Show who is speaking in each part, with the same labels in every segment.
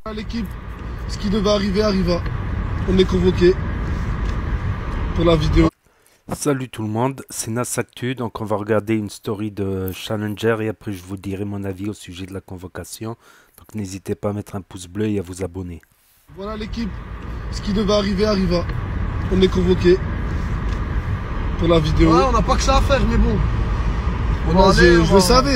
Speaker 1: L'équipe, ce qui devait arriver arriva. On est convoqué pour la vidéo.
Speaker 2: Salut tout le monde, c'est Nasactu, donc on va regarder une story de Challenger et après je vous dirai mon avis au sujet de la convocation. Donc n'hésitez pas à mettre un pouce bleu et à vous abonner.
Speaker 1: Voilà l'équipe, ce qui devait arriver arriva. On est convoqué pour la vidéo.
Speaker 3: Ouais, on n'a pas que ça à faire, mais bon.
Speaker 1: Je le savais.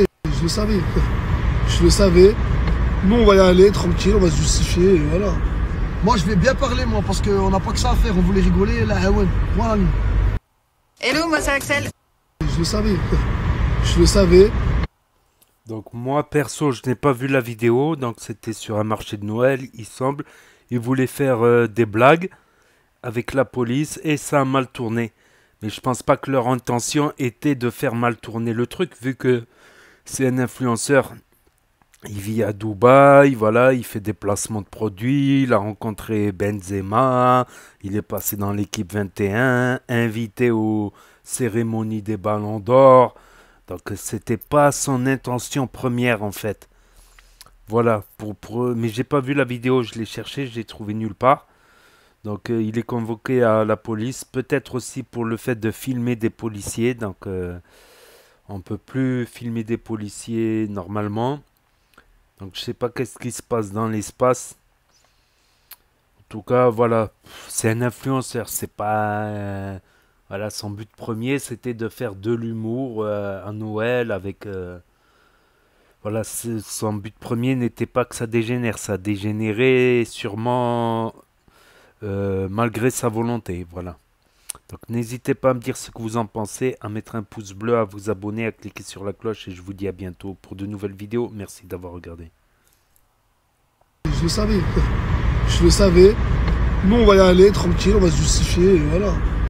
Speaker 1: Je le savais. Nous on va y aller tranquille, on va se justifier et voilà.
Speaker 3: Moi je vais bien parler moi parce qu'on n'a pas que ça à faire, on voulait rigoler là, ouais. Voilà.
Speaker 4: Hello, moi c'est Axel.
Speaker 1: Je le savais.
Speaker 2: Donc moi perso je n'ai pas vu la vidéo, donc c'était sur un marché de Noël il semble. Ils voulaient faire des blagues avec la police et ça a mal tourné. Mais je pense pas que leur intention était de faire mal tourner le truc vu que c'est un influenceur. Il vit à Dubaï, voilà, il fait des placements de produits, il a rencontré Benzema, il est passé dans l'équipe 21, invité aux cérémonies des Ballons d'Or. Donc c'était pas son intention première en fait. Voilà, mais j'ai pas vu la vidéo, je l'ai cherché, je l'ai trouvé nulle part. Donc il est convoqué à la police, peut-être aussi pour le fait de filmer des policiers. Donc on peut plus filmer des policiers normalement. Donc je sais pas qu'est-ce qui se passe dans l'espace. En tout cas, voilà, c'est un influenceur, c'est pas voilà, son but premier, c'était de faire de l'humour à Noël avec voilà, son but premier n'était pas que ça dégénère, ça dégénérait sûrement malgré sa volonté, voilà. Donc n'hésitez pas à me dire ce que vous en pensez, à mettre un pouce bleu, à vous abonner, à cliquer sur la cloche et je vous dis à bientôt pour de nouvelles vidéos. Merci d'avoir regardé.
Speaker 1: Je le savais. Nous on va y aller tranquille, on va se justifier et voilà.